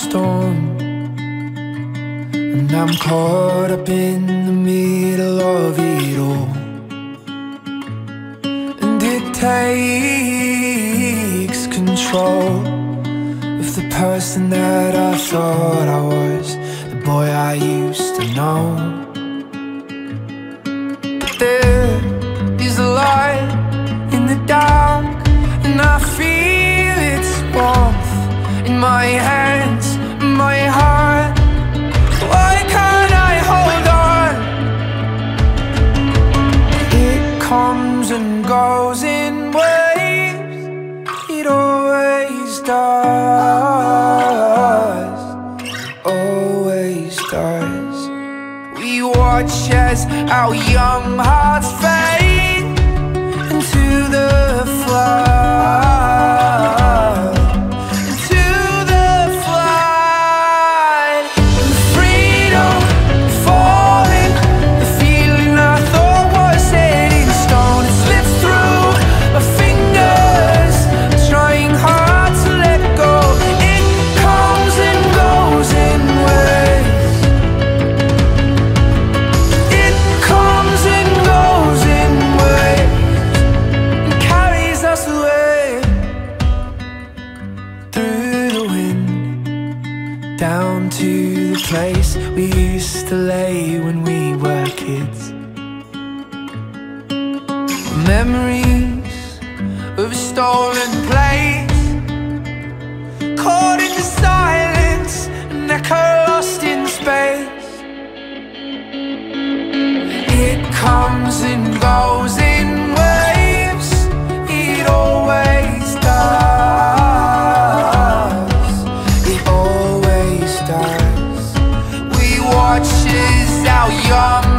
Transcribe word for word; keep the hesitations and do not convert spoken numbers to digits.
storm, and I'm caught up in the middle of it all. And it takes control of the person that I thought I was, the boy I used to know. But there is a light in the dark, and I feel its warmth in my hands, my heart. Why can't I hold on? It comes and goes in waves, it always does, always does. We watch as our young hearts fade into the flood, into the flood. And the freedom falling, the feeling I thought was set in stone, it slips through my fingers, trying hard to let go. It comes and goes in waves, it comes and goes in waves, and carries us away through the wind, down to the place we used to lay when we were kids. Memories of a stolen place, caught in the silence, an echo lost in space. It comes and goes in waves, it always does, it always does. We watch as our young